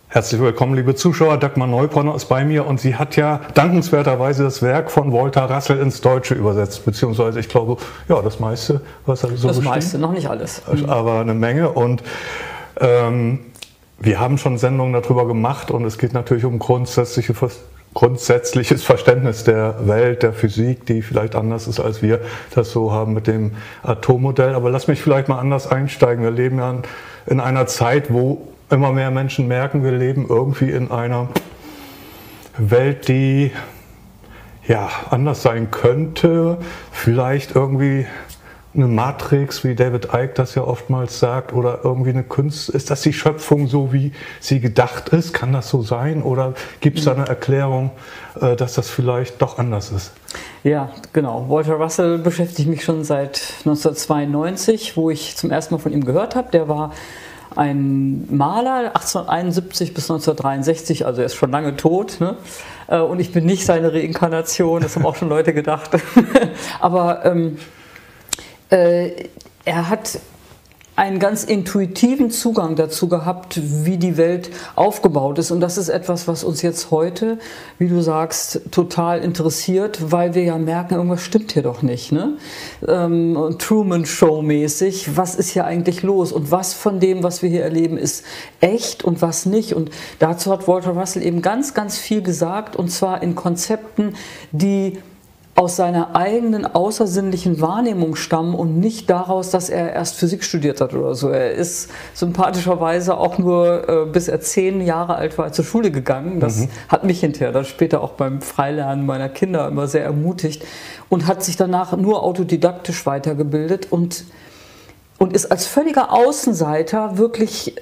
Herzlich willkommen, liebe Zuschauer. Dagmar Neubronner ist bei mir und sie hat ja dankenswerterweise das Werk von Walter Russell ins Deutsche übersetzt, beziehungsweise ich glaube, ja, das meiste, was er so Das bestimmt. meiste, noch nicht alles. Aber eine Menge und wir haben schon Sendungen darüber gemacht und es geht natürlich um grundsätzliches Verständnis der Welt, der Physik, die vielleicht anders ist, als wir das so haben mit dem Atommodell. Aber lass mich vielleicht mal anders einsteigen. Wir leben ja in einer Zeit, wo immer mehr Menschen merken, wir leben irgendwie in einer Welt, die ja anders sein könnte. Vielleicht irgendwie eine Matrix, wie David Icke das ja oftmals sagt, oder irgendwie eine Kunst. Ist das die Schöpfung so, wie sie gedacht ist? Kann das so sein? Oder gibt es da eine Erklärung, dass das vielleicht doch anders ist? Ja, genau. Walter Russell beschäftigt mich schon seit 1992, wo ich zum ersten Mal von ihm gehört habe. Der war ein Maler, 1871 bis 1963, also er ist schon lange tot, ne? Und ich bin nicht seine Reinkarnation, das haben auch schon Leute gedacht. Aber er hat einen ganz intuitiven Zugang dazu gehabt, wie die Welt aufgebaut ist. Und das ist etwas, was uns jetzt heute, wie du sagst, total interessiert, weil wir ja merken, irgendwas stimmt hier doch nicht. Ne? Truman-Show-mäßig, was ist hier eigentlich los? Und was von dem, was wir hier erleben, ist echt und was nicht? Und dazu hat Walter Russell eben ganz, ganz viel gesagt, und zwar in Konzepten, die aus seiner eigenen außersinnlichen Wahrnehmung stammen und nicht daraus, dass er erst Physik studiert hat oder so. Er ist sympathischerweise auch nur, bis er 10 Jahre alt war, zur Schule gegangen. Das hat mich hinterher dann später auch beim Freilernen meiner Kinder immer sehr ermutigt und hat sich danach nur autodidaktisch weitergebildet und ist als völliger Außenseiter wirklich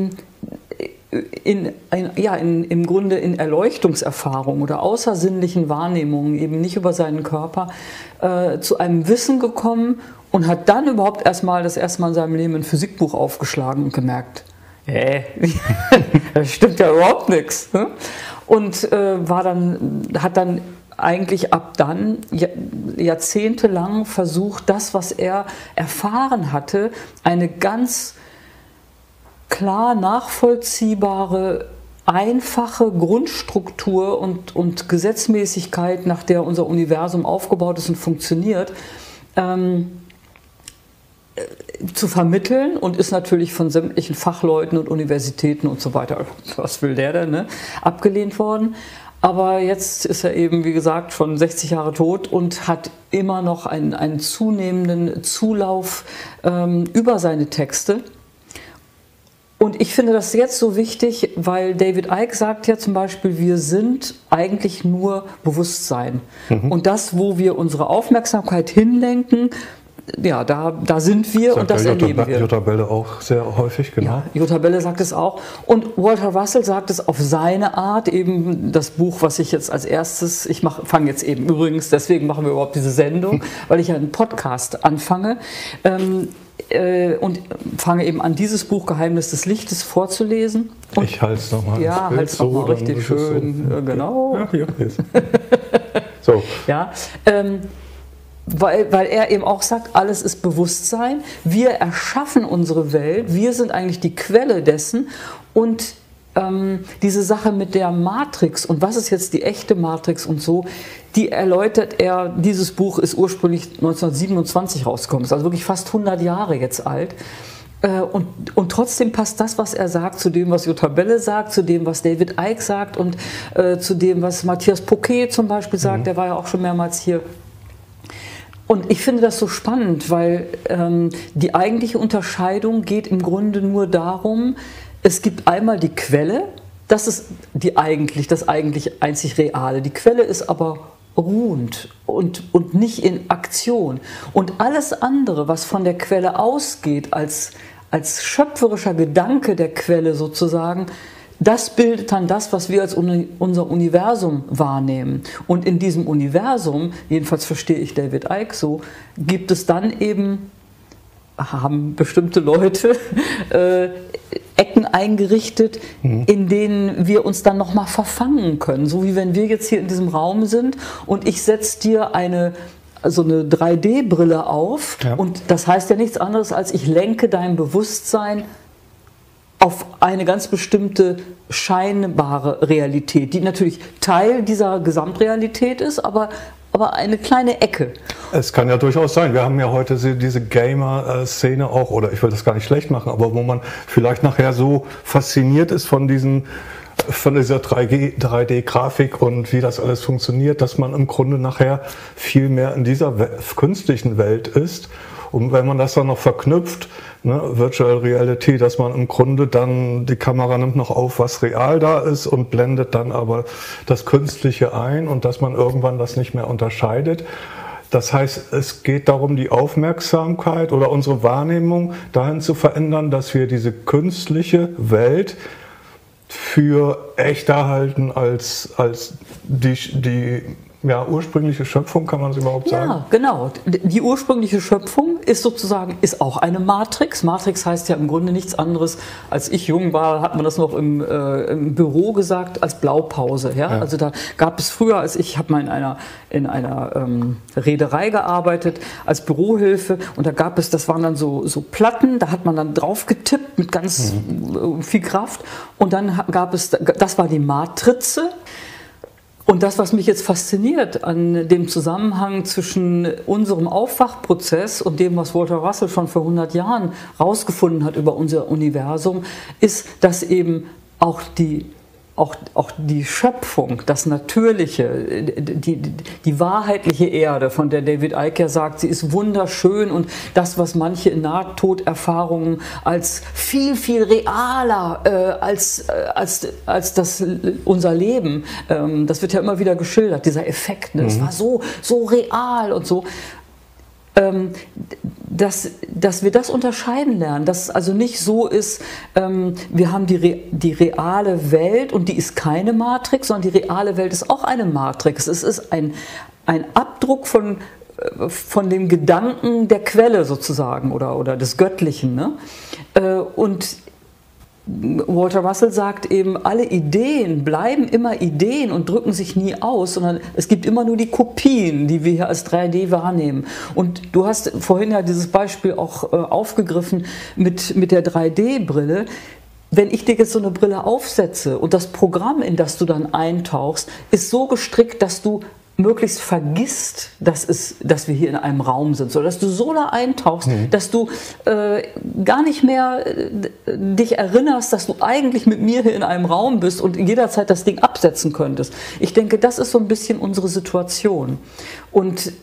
im Grunde in Erleuchtungserfahrungen oder außersinnlichen Wahrnehmungen, eben nicht über seinen Körper, zu einem Wissen gekommen und hat dann überhaupt das erste Mal in seinem Leben ein Physikbuch aufgeschlagen und gemerkt, das stimmt ja überhaupt nichts. Ne? Und hat dann eigentlich ab dann jahrzehntelang versucht, das, was er erfahren hatte, eine ganz klar nachvollziehbare, einfache Grundstruktur und Gesetzmäßigkeit, nach der unser Universum aufgebaut ist und funktioniert, zu vermitteln, und ist natürlich von sämtlichen Fachleuten und Universitäten und so weiter, was will der denn, ne, abgelehnt worden. Aber jetzt ist er eben, wie gesagt, schon 60 Jahre tot und hat immer noch einen zunehmenden Zulauf über seine Texte. Und ich finde das jetzt so wichtig, weil David Icke sagt ja zum Beispiel, wir sind eigentlich nur Bewusstsein. Und das, wo wir unsere Aufmerksamkeit hinlenken, ja, da sind wir, und das erleben wir. Jutta Belle auch sehr häufig, genau. Ja, Jutta Belle sagt es auch. Und Walter Russell sagt es auf seine Art, eben das Buch, was ich jetzt als erstes, fange jetzt eben übrigens, deswegen machen wir überhaupt diese Sendung, weil ich ja einen Podcast anfange, und fange eben an, dieses Buch Geheimnis des Lichtes vorzulesen. Und ich halte es nochmal. Ja, halte es nochmal richtig schön. So. Genau. Ja, hier ist. So. Ja, weil er eben auch sagt, alles ist Bewusstsein. Wir erschaffen unsere Welt. Wir sind eigentlich die Quelle dessen. Und diese Sache mit der Matrix und was ist jetzt die echte Matrix und so, die erläutert er. Dieses Buch ist ursprünglich 1927 rausgekommen, ist also wirklich fast 100 Jahre jetzt alt. Und trotzdem passt das, was er sagt, zu dem, was Jutta Belle sagt, zu dem, was David Icke sagt und zu dem, was Matthias Poquet zum Beispiel sagt, der war ja auch schon mehrmals hier. Und ich finde das so spannend, weil die eigentliche Unterscheidung geht im Grunde nur darum, es gibt einmal die Quelle, das ist das eigentlich einzig Reale. Die Quelle ist aber ruhend und nicht in Aktion. Und alles andere, was von der Quelle ausgeht, als schöpferischer Gedanke der Quelle sozusagen, das bildet dann das, was wir als unser Universum wahrnehmen. Und in diesem Universum, jedenfalls verstehe ich David Icke so, gibt es dann eben, haben bestimmte Leute Ecken eingerichtet, in denen wir uns dann nochmal verfangen können. So wie wenn wir jetzt hier in diesem Raum sind und ich setze dir so eine 3D-Brille auf, und das heißt ja nichts anderes, als ich lenke dein Bewusstsein auf eine ganz bestimmte scheinbare Realität, die natürlich Teil dieser Gesamtrealität ist, aber eine kleine Ecke. Es kann ja durchaus sein. Wir haben ja heute diese Gamer-Szene auch, oder ich will das gar nicht schlecht machen, aber wo man vielleicht nachher so fasziniert ist von dieser 3D-Grafik und wie das alles funktioniert, dass man im Grunde nachher viel mehr in dieser künstlichen Welt ist. Und wenn man das dann noch verknüpft, ne, Virtual Reality, dass man im Grunde dann, die Kamera nimmt noch auf, was real da ist und blendet dann aber das Künstliche ein und dass man irgendwann das nicht mehr unterscheidet. Das heißt, es geht darum, die Aufmerksamkeit oder unsere Wahrnehmung dahin zu verändern, dass wir diese künstliche Welt für echter halten als die ursprüngliche Schöpfung, kann man es überhaupt sagen? Ja, genau. Die ursprüngliche Schöpfung ist auch eine Matrix. Matrix heißt ja im Grunde nichts anderes. Als ich jung war, hat man das noch im Büro gesagt, als Blaupause. Ja? Ja. Also da gab es früher, ich habe mal in einer Reederei gearbeitet, als Bürohilfe, und das waren dann so Platten, da hat man dann drauf getippt mit ganz viel Kraft, und dann das war die Matrize. Und das, was mich jetzt fasziniert an dem Zusammenhang zwischen unserem Aufwachprozess und dem, was Walter Russell schon vor 100 Jahren rausgefunden hat über unser Universum, ist, dass eben auch die Schöpfung, das Natürliche, die wahrheitliche Erde, von der David Icke ja sagt, sie ist wunderschön, und das, was manche in Nahtoderfahrungen als viel, viel realer als unser Leben, das wird ja immer wieder geschildert, dieser Effekt, ne? Das war so real und so. Dass wir das unterscheiden lernen, dass es also nicht so ist, wir haben die reale Welt und die ist keine Matrix, sondern die reale Welt ist auch eine Matrix. Es ist ein Abdruck von dem Gedanken der Quelle sozusagen oder des Göttlichen. Ne? Und Walter Russell sagt eben, alle Ideen bleiben immer Ideen und drücken sich nie aus, sondern es gibt immer nur die Kopien, die wir hier als 3D wahrnehmen. Und du hast vorhin ja dieses Beispiel auch aufgegriffen mit der 3D-Brille. Wenn ich dir jetzt so eine Brille aufsetze und das Programm, in das du dann eintauchst, ist so gestrickt, dass du möglichst vergisst, dass wir hier in einem Raum sind, so dass du so da eintauchst, dass du gar nicht mehr dich erinnerst, dass du eigentlich mit mir hier in einem Raum bist und jederzeit das Ding absetzen könntest. Ich denke, das ist so ein bisschen unsere Situation. Und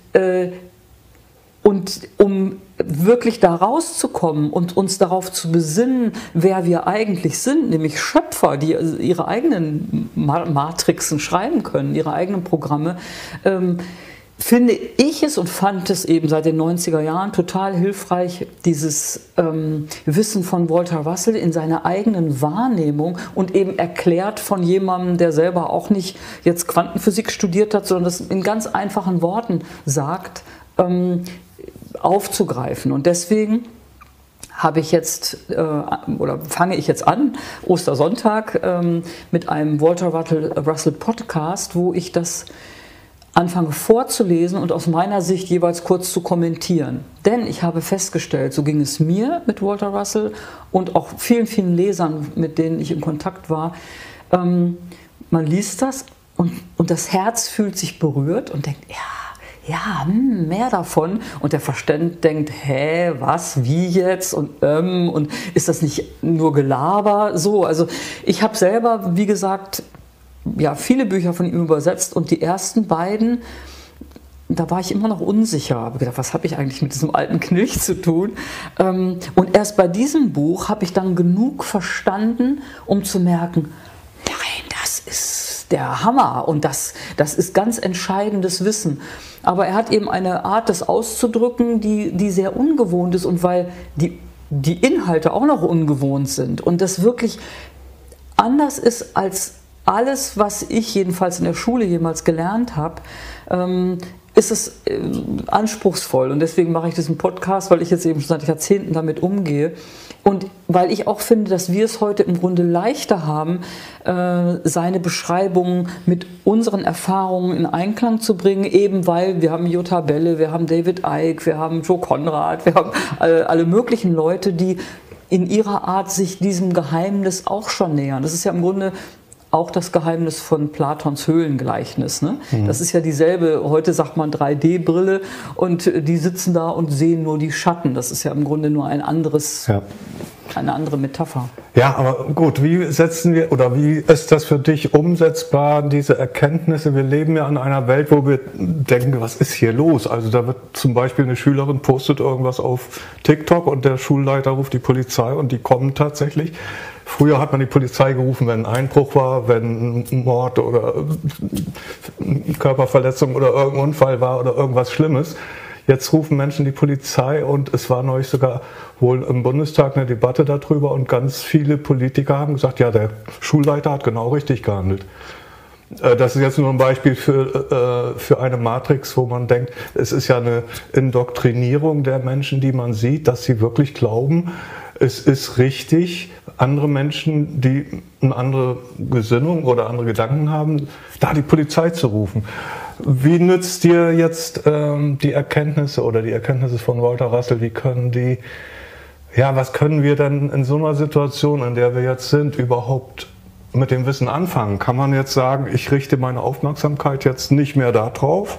um wirklich da rauszukommen und uns darauf zu besinnen, wer wir eigentlich sind, nämlich Schöpfer, die ihre eigenen Matrixen schreiben können, ihre eigenen Programme, finde ich es und fand es eben seit den 90er Jahren total hilfreich, dieses Wissen von Walter Russell in seiner eigenen Wahrnehmung und eben erklärt von jemandem, der selber auch nicht jetzt Quantenphysik studiert hat, sondern das in ganz einfachen Worten aufzugreifen. Und deswegen fange ich jetzt an, Ostersonntag, mit einem Walter Russell Podcast, wo ich das anfange vorzulesen und aus meiner Sicht jeweils kurz zu kommentieren. Denn ich habe festgestellt, so ging es mir mit Walter Russell und auch vielen, vielen Lesern, mit denen ich in Kontakt war, man liest das und das Herz fühlt sich berührt und denkt, mehr davon. Und der Verstand denkt, was, wie jetzt? Und ist das nicht nur Gelaber? So, also ich habe selber, wie gesagt, viele Bücher von ihm übersetzt, und die ersten beiden, da war ich immer noch unsicher. Ich habe gedacht, was habe ich eigentlich mit diesem alten Knilch zu tun? Und erst bei diesem Buch habe ich dann genug verstanden, um zu merken, nein, das ist der Hammer und das ist ganz entscheidendes Wissen. Aber er hat eben eine Art, das auszudrücken, die sehr ungewohnt ist, und weil die Inhalte auch noch ungewohnt sind und das wirklich anders ist als alles, was ich jedenfalls in der Schule jemals gelernt habe, ist es anspruchsvoll. Und deswegen mache ich diesen Podcast, weil ich jetzt eben schon seit Jahrzehnten damit umgehe. Und weil ich auch finde, dass wir es heute im Grunde leichter haben, seine Beschreibungen mit unseren Erfahrungen in Einklang zu bringen, eben weil wir haben Jutta Belle, wir haben David Icke, wir haben Joe Conrad, wir haben alle möglichen Leute, die in ihrer Art sich diesem Geheimnis auch schon nähern. Das ist ja im Grunde auch das Geheimnis von Platons Höhlengleichnis. Ne? Das ist ja dieselbe, heute sagt man 3D-Brille und die sitzen da und sehen nur die Schatten. Das ist ja im Grunde nur ein anderes, eine andere Metapher. Ja, aber gut, wie setzen wir oder wie ist das für dich umsetzbar, diese Erkenntnisse? Wir leben ja in einer Welt, wo wir denken, was ist hier los? Also da wird zum Beispiel eine Schülerin postet irgendwas auf TikTok und der Schulleiter ruft die Polizei und die kommen tatsächlich. Früher hat man die Polizei gerufen, wenn ein Einbruch war, wenn ein Mord oder Körperverletzung oder irgendein Unfall war oder irgendwas Schlimmes. Jetzt rufen Menschen die Polizei und es war neulich sogar wohl im Bundestag eine Debatte darüber und ganz viele Politiker haben gesagt, ja, der Schulleiter hat genau richtig gehandelt. Das ist jetzt nur ein Beispiel für eine Matrix, wo man denkt, es ist ja eine Indoktrinierung der Menschen, die man sieht, dass sie wirklich glauben, es ist richtig, andere Menschen, die eine andere Gesinnung oder andere Gedanken haben, da die Polizei zu rufen. Wie nützt dir jetzt die Erkenntnisse oder die Erkenntnisse von Walter Russell? Wie können die, ja, was können wir denn in so einer Situation, in der wir jetzt sind, überhaupt mit dem Wissen anfangen? Kann man jetzt sagen, ich richte meine Aufmerksamkeit jetzt nicht mehr darauf,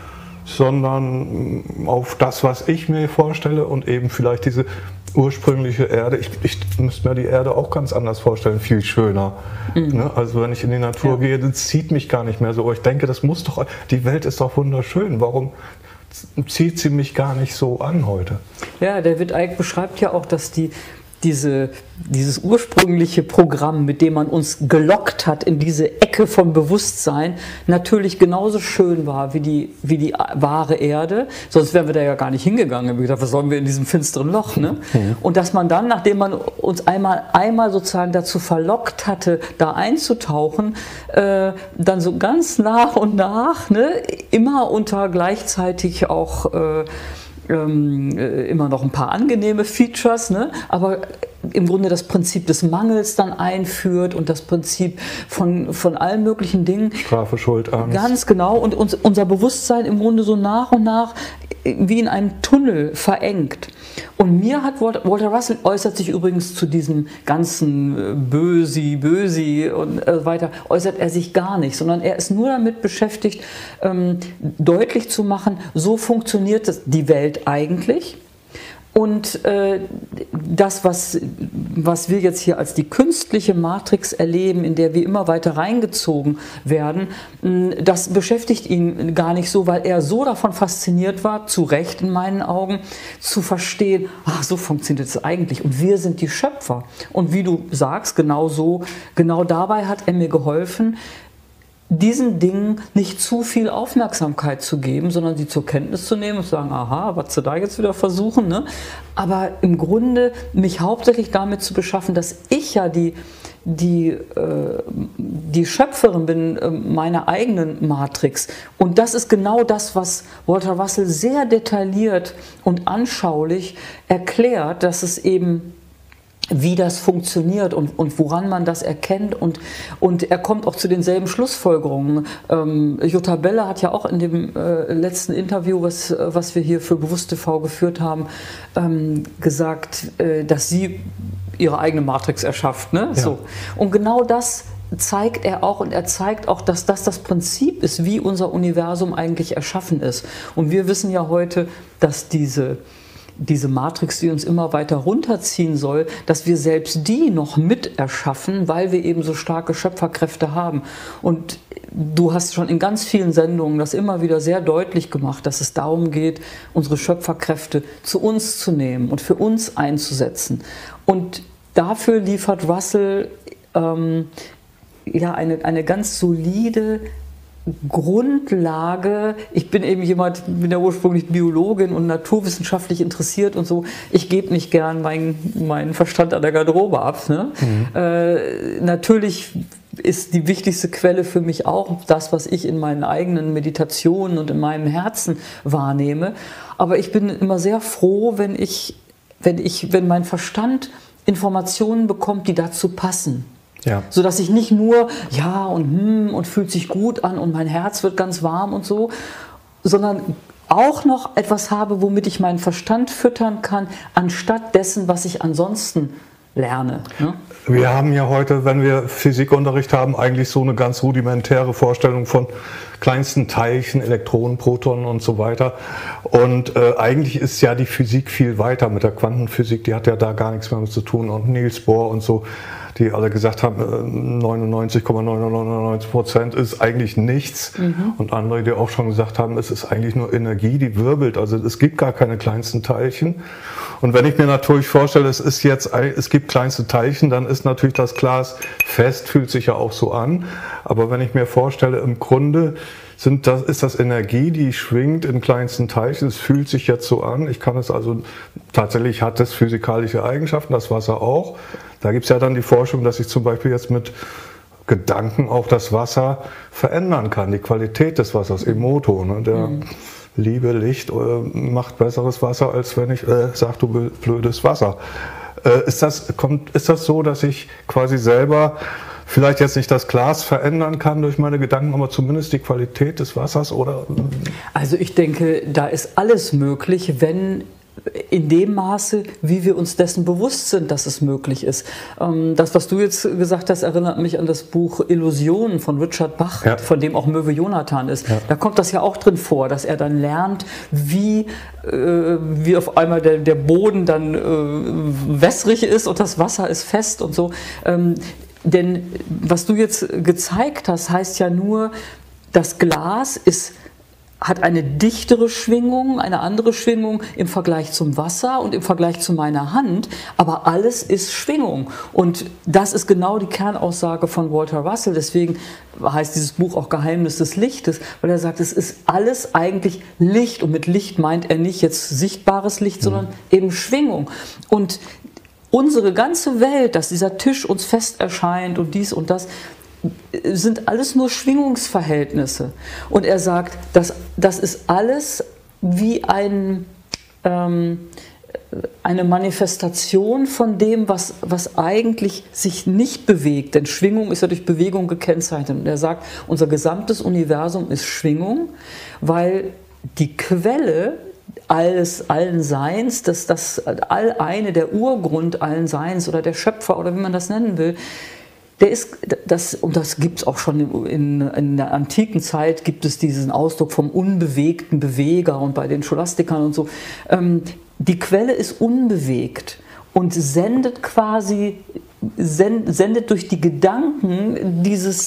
sondern auf das, was ich mir vorstelle und eben vielleicht diese ursprüngliche Erde. Ich müsste mir die Erde auch ganz anders vorstellen, viel schöner. Ne? Also wenn ich in die Natur gehe, das zieht mich gar nicht mehr so. Ich denke, das muss doch, die Welt ist doch wunderschön. Warum zieht sie mich gar nicht so an heute? Ja, David Icke beschreibt ja auch, dass dieses ursprüngliche Programm, mit dem man uns gelockt hat in diese Ecke vom Bewusstsein, natürlich genauso schön war wie die wahre Erde. Sonst wären wir da ja gar nicht hingegangen. Wir haben gedacht, was sollen wir in diesem finsteren Loch? Ne? Und dass man dann, nachdem man uns einmal sozusagen dazu verlockt hatte, da einzutauchen, dann so ganz nach und nach, ne, immer unter gleichzeitig auch immer noch ein paar angenehme Features, ne? Aber im Grunde das Prinzip des Mangels dann einführt und das Prinzip von allen möglichen Dingen. Strafe, Schuld, Angst. Ganz genau. Und unser Bewusstsein im Grunde so nach und nach wie in einen Tunnel verengt. Und mir hat Walter Russell äußert sich übrigens zu diesem ganzen Bösi und weiter, äußert er sich gar nicht, sondern er ist nur damit beschäftigt, deutlich zu machen, so funktioniert die Welt eigentlich. Und das, was wir jetzt hier als die künstliche Matrix erleben, in der wir immer weiter reingezogen werden, das beschäftigt ihn gar nicht so, weil er so davon fasziniert war, zu Recht in meinen Augen, zu verstehen, ach, so funktioniert es eigentlich und wir sind die Schöpfer. Und wie du sagst, genau dabei hat er mir geholfen, diesen Dingen nicht zu viel Aufmerksamkeit zu geben, sondern sie zur Kenntnis zu nehmen und zu sagen, aha, was sie da jetzt wieder versuchen, ne? Aber im Grunde mich hauptsächlich damit zu beschaffen, dass ich ja die Schöpferin bin meiner eigenen Matrix. Und das ist genau das, was Walter Russell sehr detailliert und anschaulich erklärt, dass es eben wie das funktioniert und woran man das erkennt und er kommt auch zu denselben Schlussfolgerungen. Jutta Belle hat ja auch in dem letzten Interview, was wir hier für Bewusst TV geführt haben, gesagt, dass sie ihre eigene Matrix erschafft. Ne? Ja. So. Und genau das zeigt er auch und er zeigt auch, dass das Prinzip ist, wie unser Universum eigentlich erschaffen ist. Und wir wissen ja heute, dass diese Matrix, die uns immer weiter runterziehen soll, dass wir selbst die noch mit erschaffen, weil wir eben so starke Schöpferkräfte haben. Und du hast schon in ganz vielen Sendungen das immer wieder sehr deutlich gemacht, dass es darum geht, unsere Schöpferkräfte zu uns zu nehmen und für uns einzusetzen. Und dafür liefert Russell eine ganz solide Grundlage. Ich bin eben bin ja ursprünglich Biologin und naturwissenschaftlich interessiert und so. Ich gebe nicht gern meinen Verstand an der Garderobe ab. Ne? Natürlich ist die wichtigste Quelle für mich auch das, was ich in meinen eigenen Meditationen und in meinem Herzen wahrnehme. Aber ich bin immer sehr froh, wenn mein Verstand Informationen bekommt, die dazu passen. Ja. Sodass ich nicht nur ja und fühlt sich gut an und mein Herz wird ganz warm und so, sondern auch noch etwas habe, womit ich meinen Verstand füttern kann, anstatt dessen, was ich ansonsten lerne. Ne? Wir haben ja heute, wenn wir Physikunterricht haben, eigentlich so eine ganz rudimentäre Vorstellung von kleinsten Teilchen, Elektronen, Protonen und so weiter. Und eigentlich ist ja die Physik viel weiter mit der Quantenphysik, die hat ja da gar nichts mehr mit zu tun. Und Niels Bohr und so, die alle gesagt haben, 99,999% ist eigentlich nichts. Und andere, die auch schon gesagt haben, es ist eigentlich nur Energie, die wirbelt. Also es gibt gar keine kleinsten Teilchen. Und wenn ich mir natürlich vorstelle, es gibt kleinste Teilchen, dann ist natürlich das Glas fest, fühlt sich ja auch so an. Aber wenn ich mir vorstelle, im Grunde ist das Energie, die schwingt in kleinsten Teilchen. Es fühlt sich jetzt so an. Ich kann es also, tatsächlich hat es physikalische Eigenschaften, das Wasser auch. Da gibt es ja dann die Forschung, dass ich zum Beispiel jetzt mit Gedanken auch das Wasser verändern kann, die Qualität des Wassers, Emoto, ne, der Liebe, Licht macht besseres Wasser, als wenn ich sage, du blödes Wasser. Ist das so, dass ich quasi selber vielleicht jetzt nicht das Glas verändern kann durch meine Gedanken, aber zumindest die Qualität des Wassers? Oder? Also ich denke, da ist alles möglich, wenn in dem Maße, wie wir uns dessen bewusst sind, dass es möglich ist. Das, was du jetzt gesagt hast, erinnert mich an das Buch Illusionen von Richard Bach, ja, von dem auch Möwe Jonathan ist. Ja. Da kommt das ja auch drin vor, dass er dann lernt, wie auf einmal der Boden dann wässrig ist und das Wasser ist fest und so. Denn was du jetzt gezeigt hast, heißt ja nur, das Glas hat eine dichtere Schwingung, eine andere Schwingung im Vergleich zum Wasser und im Vergleich zu meiner Hand, aber alles ist Schwingung. Und das ist genau die Kernaussage von Walter Russell. Deswegen heißt dieses Buch auch Geheimnis des Lichtes, weil er sagt, es ist alles eigentlich Licht. Und mit Licht meint er nicht jetzt sichtbares Licht, sondern eben Schwingung. Und unsere ganze Welt, dass dieser Tisch uns fest erscheint und dies und das, sind alles nur Schwingungsverhältnisse. Und er sagt, das ist alles wie eine Manifestation von dem, was eigentlich sich nicht bewegt. Denn Schwingung ist ja durch Bewegung gekennzeichnet. Und er sagt, unser gesamtes Universum ist Schwingung, weil die Quelle allen Seins, der Urgrund allen Seins oder der Schöpfer oder wie man das nennen will, und das gibt es auch schon in der antiken Zeit, gibt es diesen Ausdruck vom unbewegten Beweger und bei den Scholastikern und so. Die Quelle ist unbewegt und sendet durch die Gedanken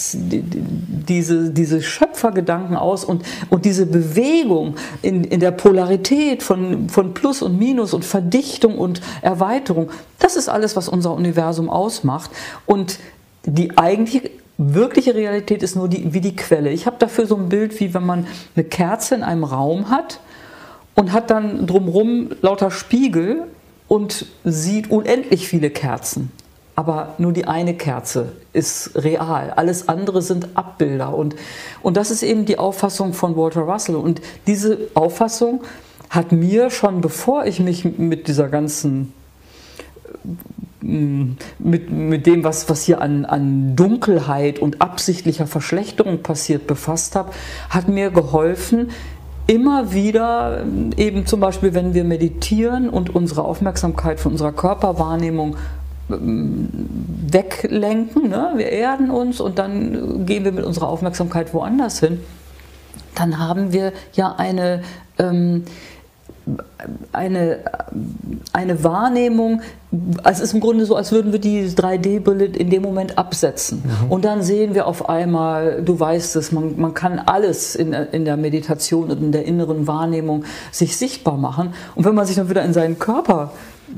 diese Schöpfergedanken aus und diese Bewegung in der Polarität von Plus und Minus und Verdichtung und Erweiterung, das ist alles, was unser Universum ausmacht. Und die eigentliche, wirkliche Realität ist nur wie die Quelle. Ich habe dafür so ein Bild, wie wenn man eine Kerze in einem Raum hat und hat dann drumherum lauter Spiegel und sieht unendlich viele Kerzen. Aber nur die eine Kerze ist real. Alles andere sind Abbilder. Und das ist eben die Auffassung von Walter Russell. Und diese Auffassung hat mir schon, bevor ich mich mit dieser ganzen mit dem, was hier an Dunkelheit und absichtlicher Verschlechterung passiert, befasst habe, hat mir geholfen, immer wieder, eben zum Beispiel, wenn wir meditieren und unsere Aufmerksamkeit von unserer Körperwahrnehmung weglenken, ne? Wir erden uns und dann gehen wir mit unserer Aufmerksamkeit woanders hin, dann haben wir ja eine Wahrnehmung, es ist im Grunde so, als würden wir die 3D-Brille in dem Moment absetzen. Und dann sehen wir auf einmal, du weißt es, man kann alles in der Meditation und in der inneren Wahrnehmung sich sichtbar machen. Und wenn man sich dann wieder in seinen Körper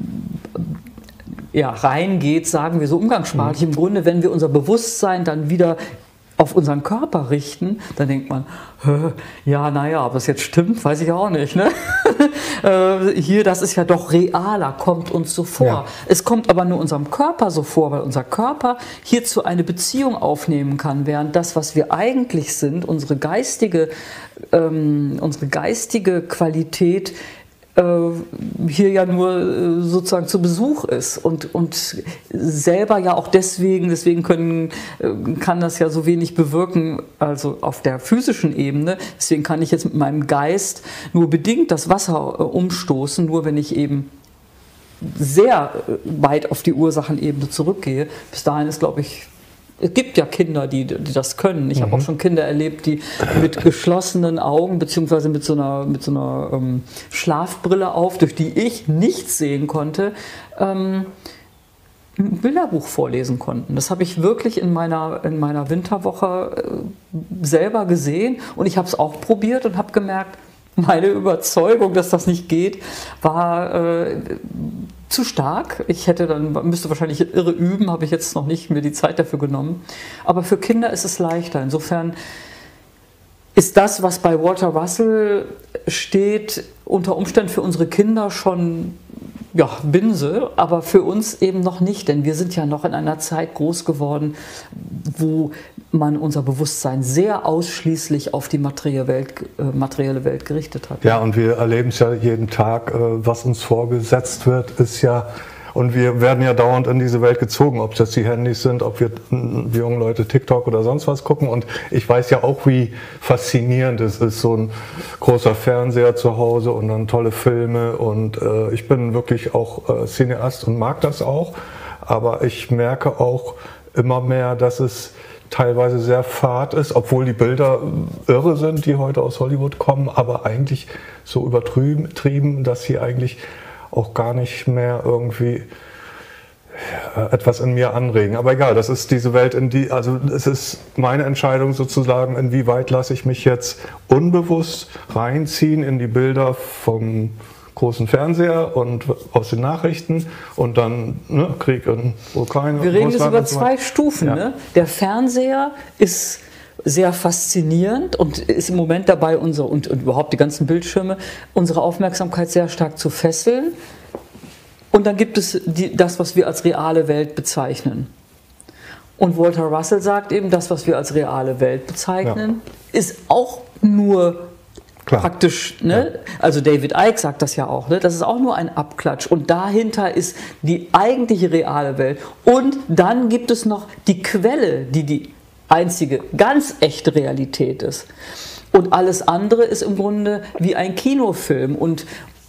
reingeht, sagen wir so umgangssprachlich, im Grunde, wenn wir unser Bewusstsein dann wieder auf unseren Körper richten, dann denkt man, ja, naja, ob das jetzt stimmt, weiß ich auch nicht. Ne? Hier, das ist ja doch realer, kommt uns so vor. Ja. Es kommt aber nur unserem Körper so vor, weil unser Körper hierzu eine Beziehung aufnehmen kann, während das, was wir eigentlich sind, unsere geistige Qualität, hier ja nur sozusagen zu Besuch ist und selber ja auch deswegen kann das ja so wenig bewirken, also auf der physischen Ebene. Deswegen kann ich jetzt mit meinem Geist nur bedingt das Wasser umstoßen, nur wenn ich eben sehr weit auf die Ursachenebene zurückgehe. Bis dahin ist, glaube ich, es gibt ja Kinder, die das können. Ich habe auch schon Kinder erlebt, die mit geschlossenen Augen beziehungsweise mit so einer Schlafbrille auf, durch die ich nichts sehen konnte, ein Bilderbuch vorlesen konnten. Das habe ich wirklich in meiner Winterwoche selber gesehen und ich habe es auch probiert und habe gemerkt, meine Überzeugung, dass das nicht geht, war zu stark. Müsste wahrscheinlich irre üben, habe ich jetzt noch nicht mir die Zeit dafür genommen. Aber für Kinder ist es leichter. Insofern ist das, was bei Walter Russell steht, unter Umständen für unsere Kinder schon Binse, aber für uns eben noch nicht, denn wir sind ja noch in einer Zeit groß geworden, wo man unser Bewusstsein sehr ausschließlich auf die materielle Welt gerichtet hat. Ja, und wir erleben es ja jeden Tag, was uns vorgesetzt wird, ist ja, und wir werden ja dauernd in diese Welt gezogen, ob das die Handys sind, ob wir jungen Leute TikTok oder sonst was gucken. Und ich weiß ja auch, wie faszinierend es ist, so ein großer Fernseher zu Hause und dann tolle Filme. Und ich bin wirklich auch Cineast und mag das auch. Aber ich merke auch immer mehr, dass es teilweise sehr fad ist, obwohl die Bilder irre sind, die heute aus Hollywood kommen, aber eigentlich so übertrieben, dass sie eigentlich auch gar nicht mehr irgendwie etwas in mir anregen. Aber egal, das ist diese Welt, also es ist meine Entscheidung sozusagen, inwieweit lasse ich mich jetzt unbewusst reinziehen in die Bilder vom großen Fernseher und aus den Nachrichten und dann Krieg in Ukraine. Wir reden jetzt über zwei Stufen. Ja. Ne? Der Fernseher ist sehr faszinierend und ist im Moment dabei, und überhaupt die ganzen Bildschirme, unsere Aufmerksamkeit sehr stark zu fesseln. Und dann gibt es das, was wir als reale Welt bezeichnen. Und Walter Russell sagt eben, das, was wir als reale Welt bezeichnen, ist auch nur praktisch, ne? Ja. Also David Icke sagt das ja auch, ne? Das ist auch nur ein Abklatsch und dahinter ist die eigentliche reale Welt. Und dann gibt es noch die Quelle, die einzige ganz echte Realität ist. Und alles andere ist im Grunde wie ein Kinofilm und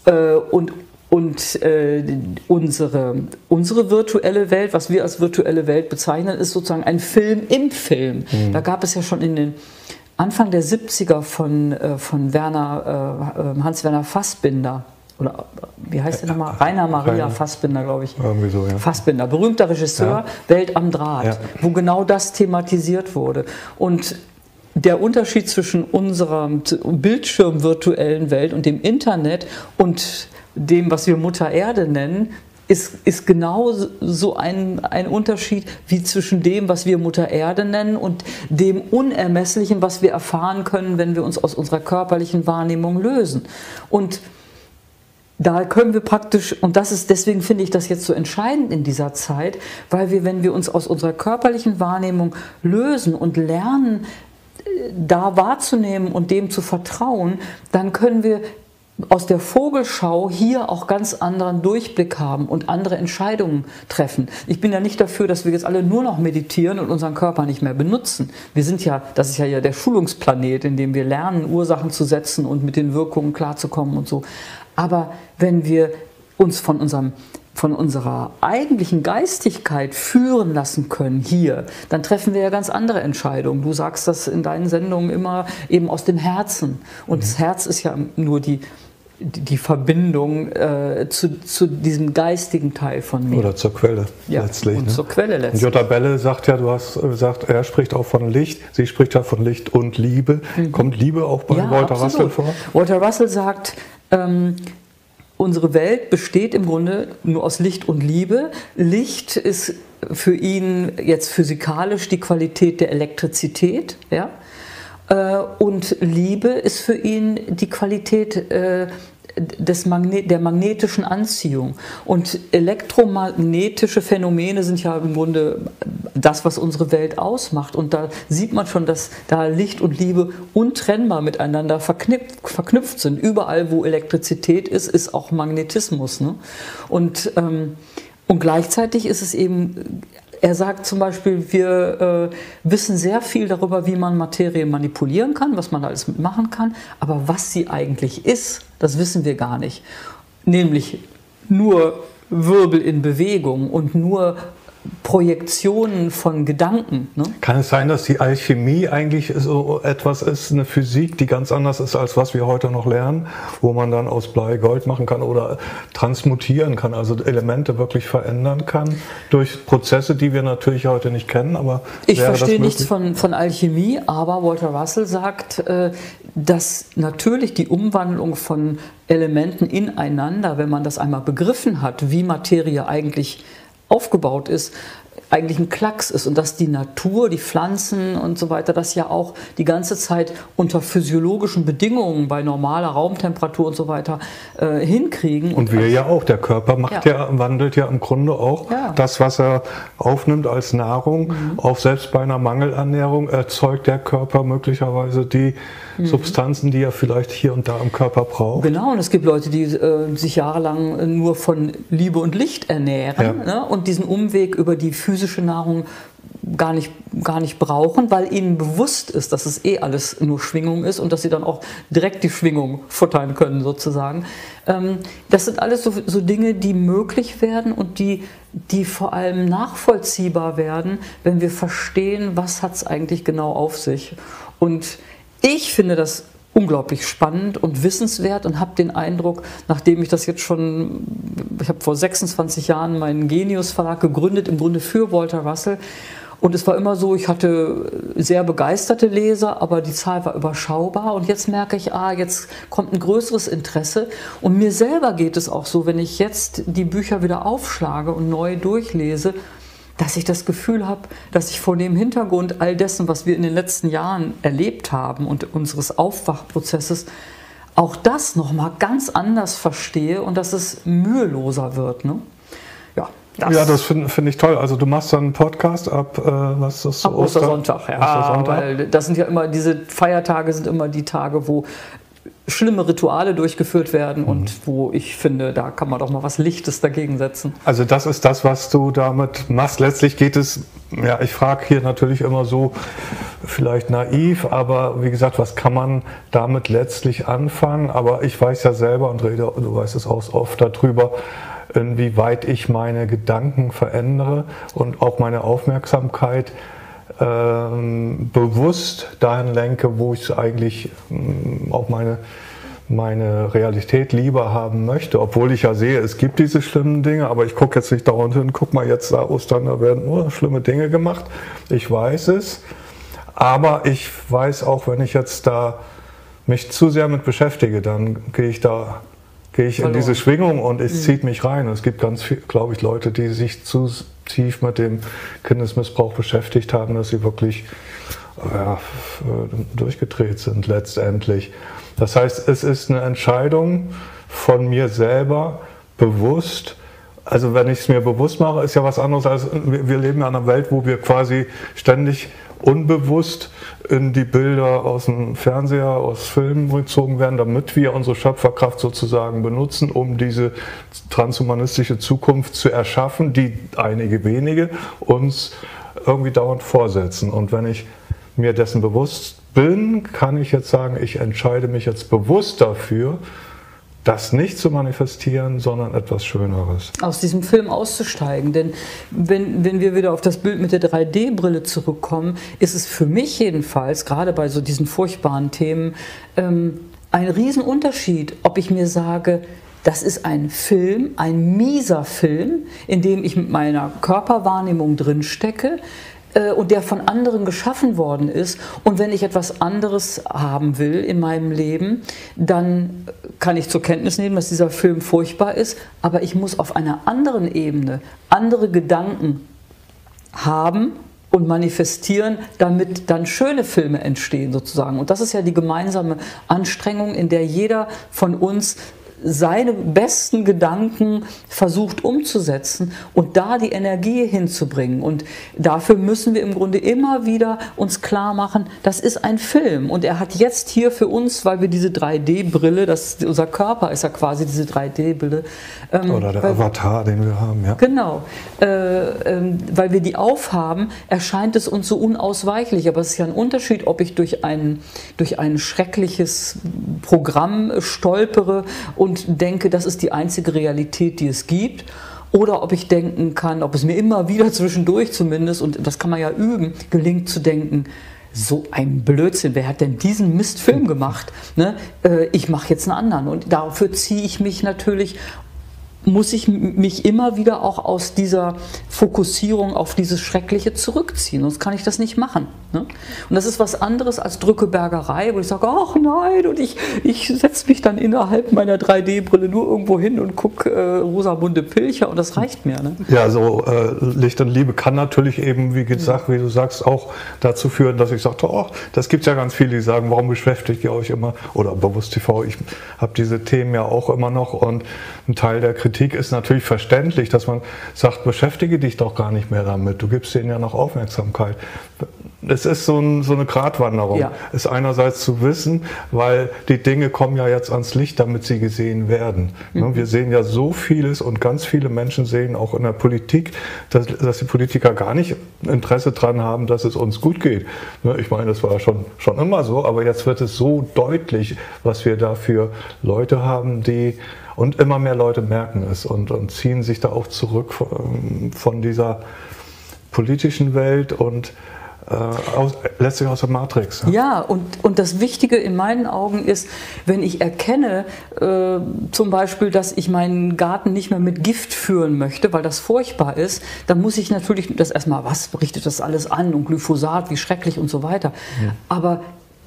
unsere virtuelle Welt, was wir als virtuelle Welt bezeichnen, ist sozusagen ein Film im Film. Da gab es ja schon in den Anfang der 70er von Hans-Werner Fassbinder, oder wie heißt der nochmal? Rainer Maria Fassbinder, glaube ich. Irgendwie so, ja. Fassbinder, berühmter Regisseur, Welt am Draht, wo genau das thematisiert wurde. Und der Unterschied zwischen unserer bildschirmvirtuellen Welt und dem Internet und dem, was wir Mutter Erde nennen, ist genau so ein Unterschied wie zwischen dem, was wir Mutter Erde nennen und dem Unermesslichen, was wir erfahren können, wenn wir uns aus unserer körperlichen Wahrnehmung lösen. Und da können wir praktisch, und deswegen finde ich das jetzt so entscheidend in dieser Zeit, weil wenn wir uns aus unserer körperlichen Wahrnehmung lösen und lernen, da wahrzunehmen und dem zu vertrauen, dann können wir aus der Vogelschau hier auch ganz anderen Durchblick haben und andere Entscheidungen treffen. Ich bin ja nicht dafür, dass wir jetzt alle nur noch meditieren und unseren Körper nicht mehr benutzen. Das ist ja der Schulungsplanet, in dem wir lernen, Ursachen zu setzen und mit den Wirkungen klarzukommen und so. Aber wenn wir uns von unserer eigentlichen Geistigkeit führen lassen können hier, dann treffen wir ja ganz andere Entscheidungen. Du sagst das in deinen Sendungen immer eben aus dem Herzen. Und das Herz ist ja nur die Verbindung zu diesem geistigen Teil von mir. Oder zur Quelle letztlich. Und zur Quelle letztlich. Jutta Belle sagt ja, du hast gesagt, er spricht auch von Licht, sie spricht ja von Licht und Liebe. Kommt Liebe auch bei Walter Russell vor? Walter Russell sagt, unsere Welt besteht im Grunde nur aus Licht und Liebe. Licht ist für ihn jetzt physikalisch die Qualität der Elektrizität, ja? Und Liebe ist für ihn die Qualität der magnetischen Anziehung. Und elektromagnetische Phänomene sind ja im Grunde das, was unsere Welt ausmacht. Und da sieht man schon, dass da Licht und Liebe untrennbar miteinander verknüpft sind. Überall, wo Elektrizität ist, ist auch Magnetismus. Ne? Und gleichzeitig ist es eben... Er sagt zum Beispiel, wir wissen sehr viel darüber, wie man Materie manipulieren kann, was man alles mitmachen kann, aber was sie eigentlich ist, das wissen wir gar nicht. Nämlich nur Wirbel in Bewegung und nur Projektionen von Gedanken. Ne? Kann es sein, dass die Alchemie eigentlich so etwas ist, eine Physik, die ganz anders ist, als was wir heute noch lernen, wo man dann aus Blei Gold machen kann oder transmutieren kann, also Elemente wirklich verändern kann durch Prozesse, die wir natürlich heute nicht kennen, aber ich verstehe nichts von Alchemie, aber Walter Russell sagt, dass natürlich die Umwandlung von Elementen ineinander, wenn man das einmal begriffen hat, wie Materie eigentlich aufgebaut ist, eigentlich ein Klacks ist und dass die Natur, die Pflanzen und so weiter, das ja auch die ganze Zeit unter physiologischen Bedingungen bei normaler Raumtemperatur und so weiter hinkriegen. Und wir ja auch, der Körper wandelt ja im Grunde auch das, was er aufnimmt als Nahrung, auch selbst bei einer Mangelernährung erzeugt der Körper möglicherweise die Substanzen, die er vielleicht hier und da im Körper braucht. Genau, und es gibt Leute, die sich jahrelang nur von Liebe und Licht ernähren, ne, und diesen Umweg über die physische Nahrung gar nicht brauchen, weil ihnen bewusst ist, dass es alles nur Schwingung ist und dass sie dann auch direkt die Schwingung futtern können sozusagen. Das sind alles so Dinge, die möglich werden und die vor allem nachvollziehbar werden, wenn wir verstehen, was hat es eigentlich genau auf sich. Und ich finde das unglaublich spannend und wissenswert und habe den Eindruck, nachdem ich das jetzt schon, ich habe vor 26 Jahren meinen Genius Verlag gegründet, im Grunde für Walter Russell. Und es war immer so, ich hatte sehr begeisterte Leser, aber die Zahl war überschaubar. Und jetzt merke ich, jetzt kommt ein größeres Interesse. Und mir selber geht es auch so, wenn ich jetzt die Bücher wieder aufschlage und neu durchlese, dass ich das Gefühl habe, dass ich vor dem Hintergrund all dessen, was wir in den letzten Jahren erlebt haben und unseres Aufwachprozesses, auch das nochmal ganz anders verstehe und dass es müheloser wird. Ne? Das finde ich toll. Also du machst dann einen Podcast ab, was ist das? Ab Ostersonntag, weil das sind ja immer, diese Feiertage sind immer die Tage, wo schlimme Rituale durchgeführt werden und wo ich finde, da kann man doch mal was Lichtes dagegen setzen. Also das ist das, was du damit machst. Letztlich geht es, ich frage hier natürlich immer so, vielleicht naiv, aber wie gesagt, was kann man damit letztlich anfangen? Aber ich weiß ja selber und rede, du weißt es auch oft darüber, inwieweit ich meine Gedanken verändere und auch meine Aufmerksamkeit bewusst dahin lenke, wo ich eigentlich auch meine Realität lieber haben möchte, obwohl ich ja sehe, es gibt diese schlimmen Dinge, aber ich gucke jetzt nicht dauernd hin, guck mal jetzt da Ostern, da werden nur schlimme Dinge gemacht. Ich weiß es, aber ich weiß auch, wenn ich jetzt da mich zu sehr mit beschäftige, dann gehe ich in diese Schwingung und es zieht mich rein. Es gibt ganz viel, glaube ich, Leute, die sich zu tief mit dem Kindesmissbrauch beschäftigt haben, dass sie wirklich durchgedreht sind letztendlich. Das heißt, es ist eine Entscheidung von mir selber bewusst. Also wenn ich es mir bewusst mache, ist ja was anderes als, wir leben ja in einer Welt, wo wir quasi ständig unbewusst in die Bilder aus dem Fernseher, aus Filmen gezogen werden, damit wir unsere Schöpferkraft sozusagen benutzen, um diese transhumanistische Zukunft zu erschaffen, die einige wenige uns irgendwie dauernd vorsetzen. Und wenn ich mir dessen bewusst bin, kann ich jetzt sagen, ich entscheide mich jetzt bewusst dafür, das nicht zu manifestieren, sondern etwas Schöneres. Aus diesem Film auszusteigen, denn wenn wir wieder auf das Bild mit der 3D-Brille zurückkommen, ist es für mich jedenfalls, gerade bei so diesen furchtbaren Themen, ein Riesenunterschied, ob ich mir sage, das ist ein Film, ein mieser Film, in dem ich mit meiner Körperwahrnehmung drinstecke, und der von anderen geschaffen worden ist. Und wenn ich etwas anderes haben will in meinem Leben, dann kann ich zur Kenntnis nehmen, dass dieser Film furchtbar ist, aber ich muss auf einer anderen Ebene andere Gedanken haben und manifestieren, damit dann schöne Filme entstehen sozusagen. Und das ist ja die gemeinsame Anstrengung, in der jeder von uns seine besten Gedanken versucht umzusetzen und da die Energie hinzubringen. Und dafür müssen wir im Grunde immer wieder uns klar machen, das ist ein Film. Und er hat jetzt hier für uns, weil wir diese 3D-Brille, unser Körper ist ja quasi diese 3D-Brille. Oder der Avatar, den wir haben, ja. Genau. Weil wir die aufhaben, erscheint es uns so unausweichlich. Aber es ist ja ein Unterschied, ob ich durch ein schreckliches Programm stolpere und denke, das ist die einzige Realität, die es gibt, oder ob ich denken kann, ob es mir immer wieder zwischendurch zumindest, und das kann man ja üben, gelingt zu denken, so ein Blödsinn, wer hat denn diesen Mistfilm gemacht? Ne? Ich mache jetzt einen anderen, und dafür ziehe ich mich natürlich, muss ich mich immer wieder auch aus dieser Fokussierung auf dieses Schreckliche zurückziehen, sonst kann ich das nicht machen. Ne? Und das ist was anderes als Drückebergerei, wo ich sage, ach nein, und ich setze mich dann innerhalb meiner 3D-Brille nur irgendwo hin und gucke Rosamunde Pilcher, und das reicht mir. Ne? Ja, so Licht und Liebe kann natürlich eben, wie gesagt, wie du sagst, auch dazu führen, dass ich sage, oh, das gibt es ja ganz viele, die sagen, warum beschäftigt ihr euch immer, oder Bewusst TV, ich habe diese Themen ja auch immer noch, und ein Teil der Kritik ist natürlich verständlich, dass man sagt, beschäftige dich doch gar nicht mehr damit, du gibst denen ja noch Aufmerksamkeit. Es ist so eine Gratwanderung. Ja. Es ist einerseits zu wissen, weil die Dinge kommen ja jetzt ans Licht, damit sie gesehen werden. Mhm. Wir sehen ja so vieles, und ganz viele Menschen sehen auch in der Politik, dass die Politiker gar nicht Interesse daran haben, dass es uns gut geht. Ich meine, das war schon immer so, aber jetzt wird es so deutlich, was wir da für Leute haben, und immer mehr Leute merken es und ziehen sich da auch zurück von dieser politischen Welt und letztlich aus der Matrix. Ja, und das Wichtige in meinen Augen ist, wenn ich erkenne, zum Beispiel, dass ich meinen Garten nicht mehr mit Gift führen möchte, weil das furchtbar ist, dann muss ich natürlich das erstmal, was richtet das alles an, und Glyphosat, wie schrecklich und so weiter. Ja. Aber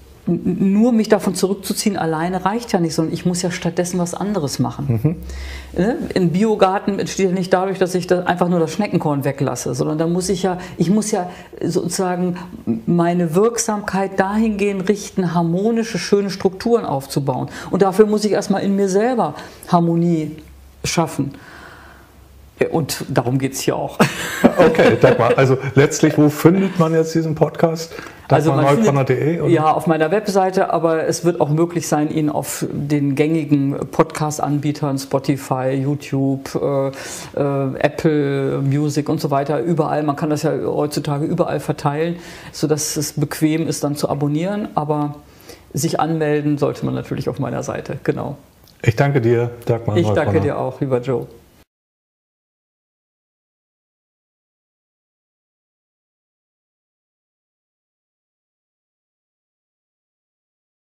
nur mich davon zurückzuziehen alleine reicht ja nicht, sondern ich muss ja stattdessen was anderes machen. Mhm. Ein Biogarten entsteht ja nicht dadurch, dass ich einfach nur das Schneckenkorn weglasse, sondern da muss ich muss ja sozusagen meine Wirksamkeit dahingehend richten, harmonische, schöne Strukturen aufzubauen. Und dafür muss ich erstmal in mir selber Harmonie schaffen. Und darum geht es hier auch. Okay, Dagmar. Also letztlich, wo findet man jetzt diesen Podcast? Dagmarneubrenner.de? Ja, auf meiner Webseite, aber es wird auch möglich sein, ihn auf den gängigen Podcast-Anbietern, Spotify, YouTube, Apple Music und so weiter, überall. Man kann das ja heutzutage überall verteilen, sodass es bequem ist, dann zu abonnieren. Aber sich anmelden sollte man natürlich auf meiner Seite, genau. Ich danke dir, Dagmar Neubrenner. Ich danke dir auch, lieber Joe.